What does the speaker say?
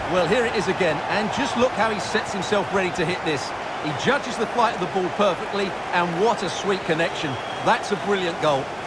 Well, here it is again, and just look how he sets himself ready to hit this. He judges the flight of the ball perfectly, and what a sweet connection. That's a brilliant goal.